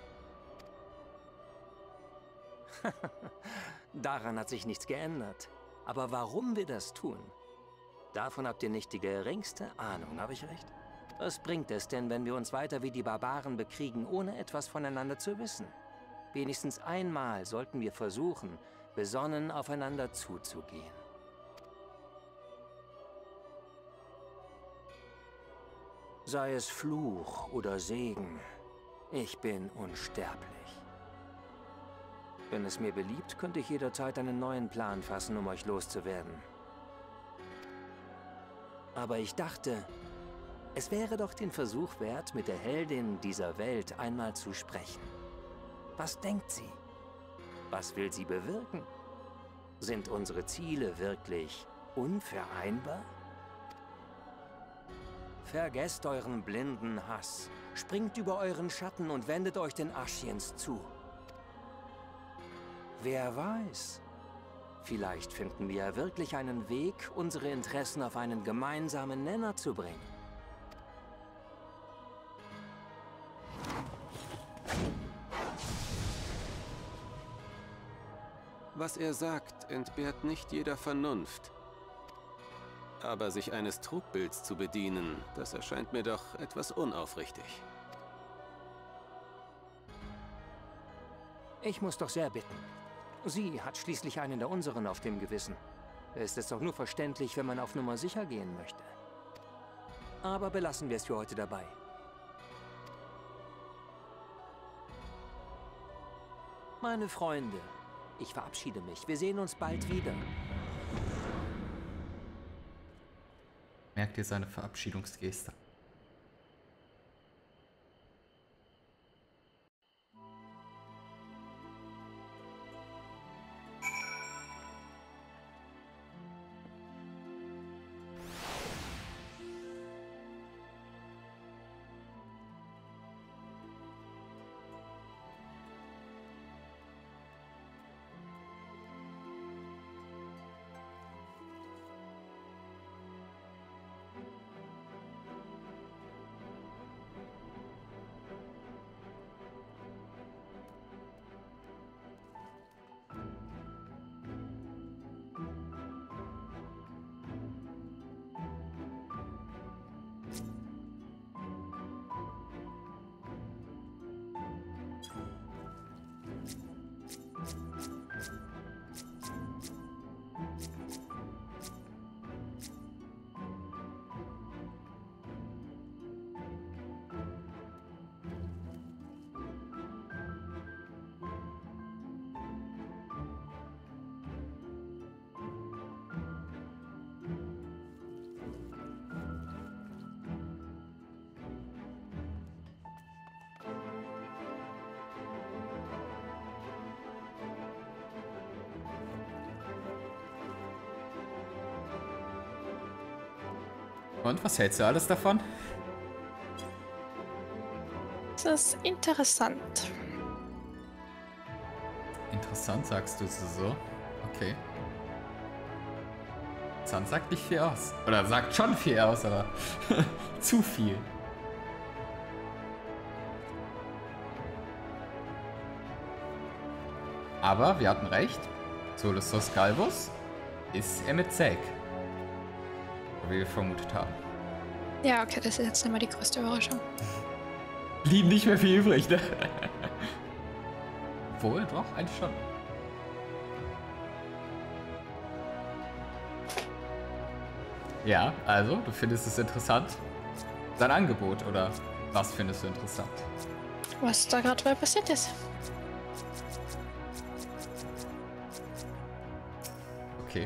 Daran hat sich nichts geändert. Aber warum wir das tun, davon habt ihr nicht die geringste Ahnung, habe ich recht? Was bringt es denn, wenn wir uns weiter wie die Barbaren bekriegen, ohne etwas voneinander zu wissen? Wenigstens einmal sollten wir versuchen, besonnen aufeinander zuzugehen. Sei es Fluch oder Segen, ich bin unsterblich. Wenn es mir beliebt, könnte ich jederzeit einen neuen Plan fassen, um euch loszuwerden. Aber ich dachte, es wäre doch den Versuch wert, mit der Heldin dieser Welt einmal zu sprechen. Was denkt sie? Was will sie bewirken? Sind unsere Ziele wirklich unvereinbar? Vergesst euren blinden Hass, springt über euren Schatten und wendet euch den Ashiens zu. Wer weiß, vielleicht finden wir ja wirklich einen Weg, unsere Interessen auf einen gemeinsamen Nenner zu bringen. Was er sagt, entbehrt nicht jeder Vernunft. Aber sich eines Trugbilds zu bedienen, das erscheint mir doch etwas unaufrichtig. Ich muss doch sehr bitten. Sie hat schließlich einen der unseren auf dem Gewissen. Ist es doch nur verständlich, wenn man auf Nummer sicher gehen möchte. Aber belassen wir es für heute dabei. Meine Freunde, ich verabschiede mich. Wir sehen uns bald wieder. Merkt ihr seine Verabschiedungsgeste? Und was hältst du alles davon? Das ist interessant. Interessant, sagst du so? Okay. Interessant sagt nicht viel aus. Oder sagt schon viel aus, aber zu viel. Aber wir hatten recht. Solus Galvus ist er mit Zack. Wie wir vermutet haben. Ja, okay, das ist jetzt nicht mal die größte Überraschung. Blieb nicht mehr viel übrig, ne? Obwohl, doch, eigentlich schon. Ja, also, du findest es interessant. Sein Angebot, oder was findest du interessant? Was da gerade passiert ist. Okay.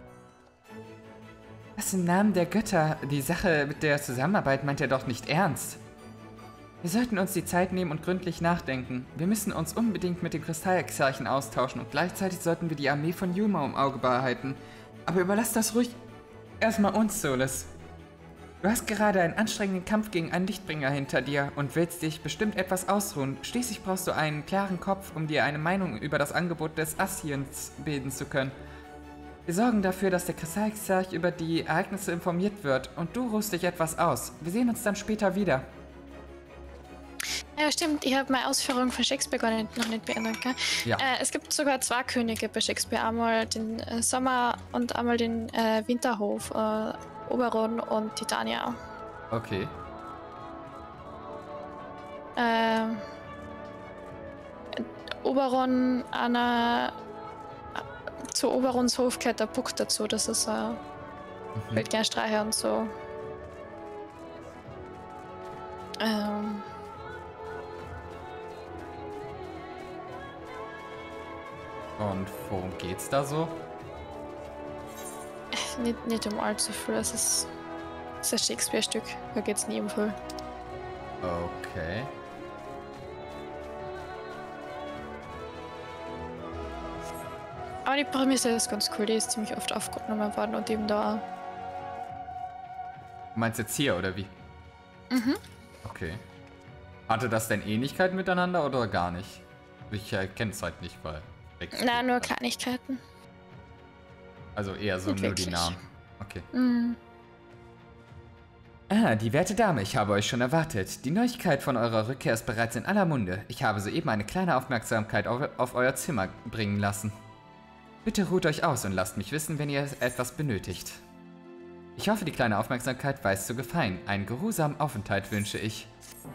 Was im Namen der Götter? Die Sache mit der Zusammenarbeit meint er doch nicht ernst. Wir sollten uns die Zeit nehmen und gründlich nachdenken. Wir müssen uns unbedingt mit dem Kristallexarchen austauschen und gleichzeitig sollten wir die Armee von Yulmor im Auge behalten. Aber überlass das ruhig erstmal uns, Solus. Du hast gerade einen anstrengenden Kampf gegen einen Lichtbringer hinter dir und willst dich bestimmt etwas ausruhen. Schließlich brauchst du einen klaren Kopf, um dir eine Meinung über das Angebot des Ashiens bilden zu können. Wir sorgen dafür, dass der Kristallexarch über die Ereignisse informiert wird und du ruhst dich etwas aus. Wir sehen uns dann später wieder. Ja, stimmt. Ich habe meine Ausführungen von Shakespeare gar nicht, noch nicht beendet. Gell? Ja. Äh, es gibt sogar zwei Könige bei Shakespeare. Einmal den äh, Sommer und einmal den äh, Winterhof. Äh, Oberon und Titania. Okay. Ähm, Oberon einer zu Oberons Hof gehört der Puck dazu, das ist ein mhm. Wildgernstreicher und so. Ähm. Und worum geht's da so? Nicht, nicht um allzu viel, es ist, ist ein Shakespeare-Stück, da geht's nie um viel. Okay. Aber die Prämisse ist ganz cool, die ist ziemlich oft aufgenommen worden und eben da. Du meinst jetzt hier, oder wie? Mhm. Okay. Hatte das denn Ähnlichkeit miteinander oder gar nicht? Ich erkenne es halt nicht, weil... Nein, nur Kleinigkeiten. Also eher so nicht nur wirklich. die Namen. Okay. Mhm. Ah, die werte Dame, ich habe euch schon erwartet. Die Neuigkeit von eurer Rückkehr ist bereits in aller Munde. Ich habe soeben eine kleine Aufmerksamkeit auf, auf euer Zimmer bringen lassen. Bitte ruht euch aus und lasst mich wissen, wenn ihr etwas benötigt. Ich hoffe, die kleine Aufmerksamkeit weiß zu gefallen. Einen geruhsamen Aufenthalt wünsche ich.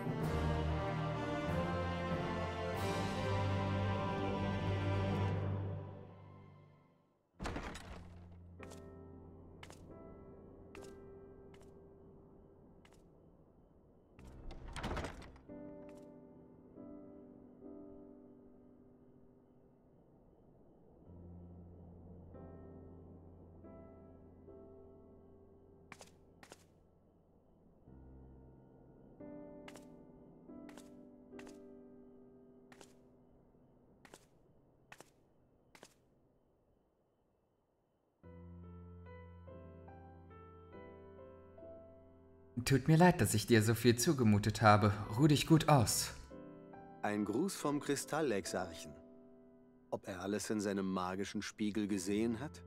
Tut mir leid, dass ich dir so viel zugemutet habe. Ruh dich gut aus. Ein Gruß vom Kristall-Exarchen. Ob er alles in seinem magischen Spiegel gesehen hat?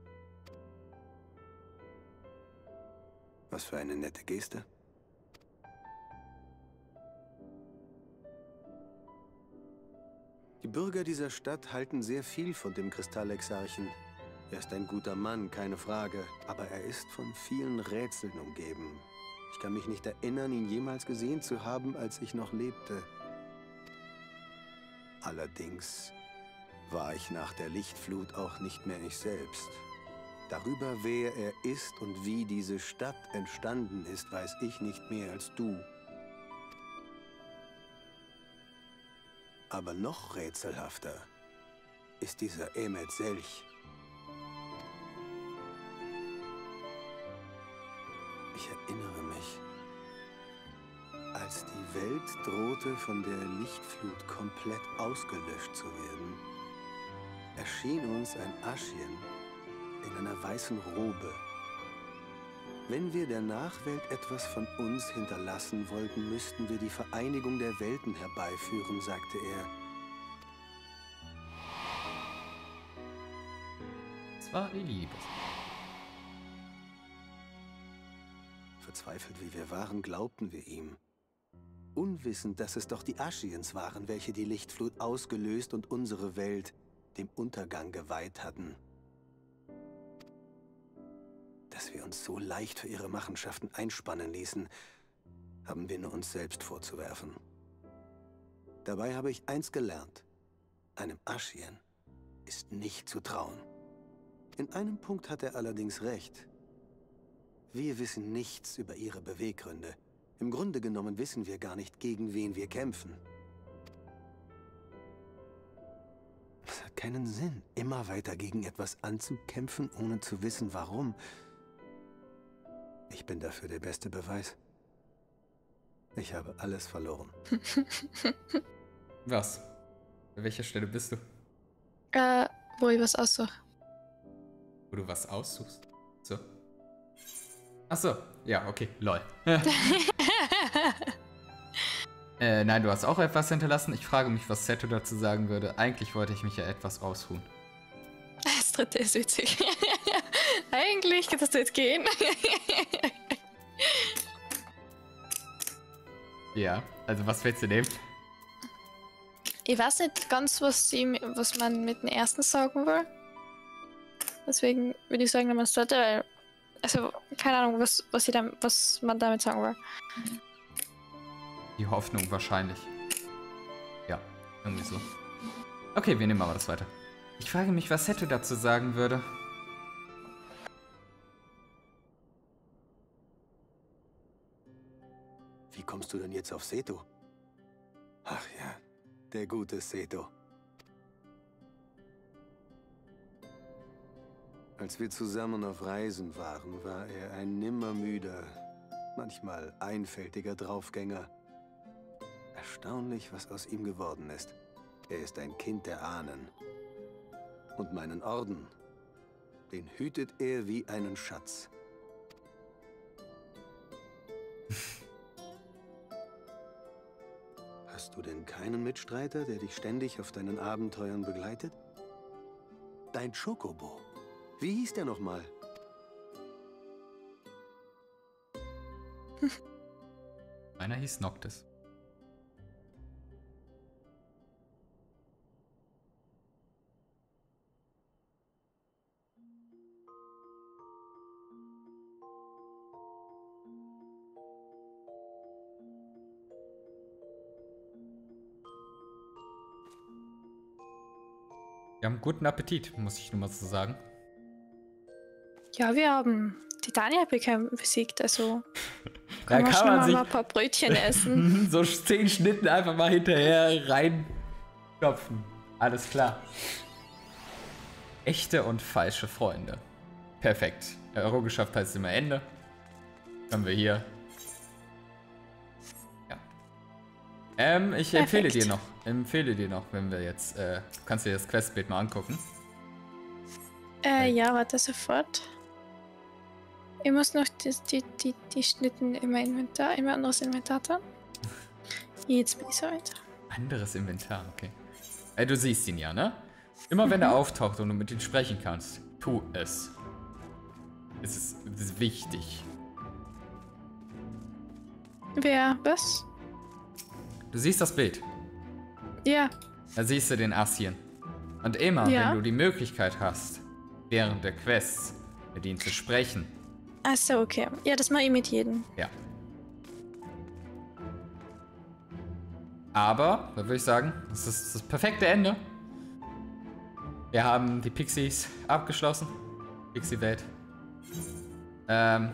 Was für eine nette Geste. Die Bürger dieser Stadt halten sehr viel von dem Kristall-Exarchen. Er ist ein guter Mann, keine Frage, aber er ist von vielen Rätseln umgeben. Ich kann mich nicht erinnern, ihn jemals gesehen zu haben, als ich noch lebte. Allerdings war ich nach der Lichtflut auch nicht mehr ich selbst. Darüber, wer er ist und wie diese Stadt entstanden ist, weiß ich nicht mehr als du. Aber noch rätselhafter ist dieser Emet Selch. Ich erinnere mich, als die Welt drohte, von der Lichtflut komplett ausgelöscht zu werden, erschien uns ein Aschien in einer weißen Robe. Wenn wir der Nachwelt etwas von uns hinterlassen wollten, müssten wir die Vereinigung der Welten herbeiführen, sagte er. Es war die Liebe. Verzweifelt wie wir waren, glaubten wir ihm. Unwissend, dass es doch die Aschiens waren, welche die Lichtflut ausgelöst und unsere Welt dem Untergang geweiht hatten. Dass wir uns so leicht für ihre Machenschaften einspannen ließen, haben wir nur uns selbst vorzuwerfen. Dabei habe ich eins gelernt. Einem Aschien ist nicht zu trauen. In einem Punkt hat er allerdings recht. Wir wissen nichts über ihre Beweggründe. Im Grunde genommen wissen wir gar nicht, gegen wen wir kämpfen. Es hat keinen Sinn, immer weiter gegen etwas anzukämpfen, ohne zu wissen, warum. Ich bin dafür der beste Beweis. Ich habe alles verloren. Was? An welcher Stelle bist du? Äh, wo ich was aussuche. Wo du was aussuchst? So. Ach so, ja, okay, lol. äh, nein, du hast auch etwas hinterlassen. Ich frage mich, was Seto dazu sagen würde. Eigentlich wollte ich mich ja etwas ausruhen. Das dritte ist witzig. Eigentlich könntest du jetzt gehen. Ja, also was willst du nehmen? Ich weiß nicht ganz, was, sie, was man mit dem ersten sagen will. Deswegen würde ich sagen, dass man es sollte, weil... Also, keine Ahnung, was, was, sie dann, was man damit sagen will. Die Hoffnung wahrscheinlich. Ja, irgendwie so. Okay, wir nehmen aber das weiter. Ich frage mich, was Seto dazu sagen würde. Wie kommst du denn jetzt auf Seto? Ach ja, der gute Seto. Als wir zusammen auf Reisen waren, war er ein nimmermüder, manchmal einfältiger Draufgänger. Erstaunlich, was aus ihm geworden ist. Er ist ein Kind der Ahnen. Und meinen Orden, den hütet er wie einen Schatz. Hast du denn keinen Mitstreiter, der dich ständig auf deinen Abenteuern begleitet? Dein Chocobo. Wie hieß der nochmal? Meiner hieß Noctis. Wir haben guten Appetit, muss ich nur mal so sagen. Ja, wir haben Titania besiegt, also Da kann man kann schon man mal sich ein paar Brötchen essen. so zehn Schnitten einfach mal hinterher reinklopfen. Alles klar. Echte und falsche Freunde. Perfekt. Euro geschafft heißt immer Ende. Können wir hier. Ja. Ähm, ich Perfekt. empfehle dir noch, empfehle dir noch, wenn wir jetzt, äh, du kannst dir das Questbild mal angucken. Äh, ja, warte sofort. Ich muss noch die, die, die, die Schnitten in mein Inventar, in mein anderes Inventar tun. Jetzt bin ich so weit. Anderes Inventar, okay. Äh, du siehst ihn ja, ne? Immer wenn er auftaucht und du mit ihm sprechen kannst, tu es. Es ist, es ist wichtig. Wer? Was? Du siehst das Bild. Ja. Da siehst du den Assien. Und immer, Ja. wenn du die Möglichkeit hast, während der Quests mit ihm zu sprechen. Achso, okay. Ja, das mache ich mit jedem. Ja. Aber, da würde ich sagen, das ist das perfekte Ende. Wir haben die Pixies abgeschlossen. Pixie-Welt. Ähm,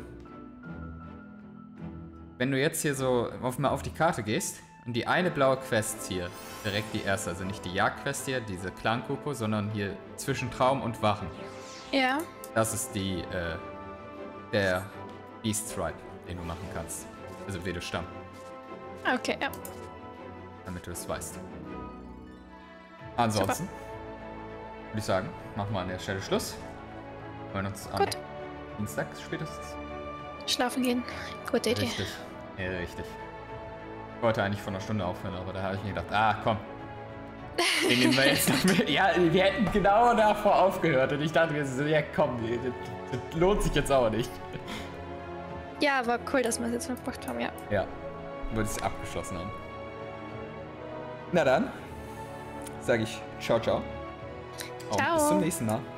wenn du jetzt hier so auf, mal auf die Karte gehst und die eine blaue Quest hier, direkt die erste, also nicht die Jagdquest hier, diese Clan-Kupo, sondern hier zwischen Traum und Wachen. Ja. Das ist die, äh, der Beast Tribe, den du machen kannst. Also Vedestamm, Okay, ja. damit du es weißt. Ansonsten würde ich sagen, machen wir an der Stelle Schluss. Wir hören uns am Gut. Dienstag spätestens. Schlafen gehen. Gute Idee. Richtig. Ja, richtig. Ich wollte eigentlich vor einer Stunde aufhören, aber da habe ich mir gedacht, ah, komm. Den nehmen wir jetzt noch mit. Ja, wir hätten genau davor aufgehört und ich dachte mir so, ja komm, das, das lohnt sich jetzt auch nicht. Ja, war cool, dass wir es jetzt noch gemacht haben, ja. Ja, weil wir es abgeschlossen haben. Na dann, sage ich ciao, ciao. Und Ciao. bis zum nächsten Mal.